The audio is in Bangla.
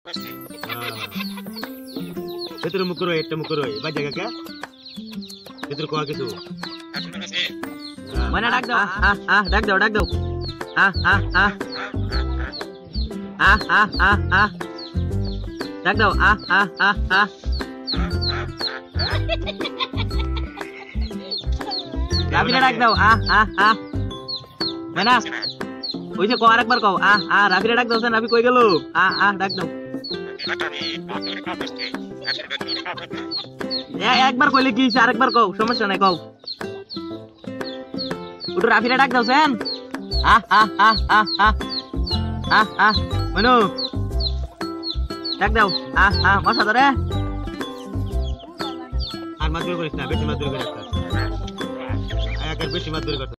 ভিতরে মুখ করো একটা মুখ করো বাজে কাকা ভিতরে কোয়া কিছু মানে ডাক দাও ডাক দাও ডাক দাও ডাক দাও রাবিরে ডাক দাও না ওই যে কো আরেকবার কও রাবিরে ডাক দাও রাবি কই গেল ডাক দাও একবার কইলে কি আরেকবার কও সমস্যা নাই কও ওটা রাবিরে ডাক দাও সেন মনু ডাক দাও মশা ধরে আর মাছ ধরে করিস না বেশি মাছ ধরে করিস না বেশি মাছ ধরে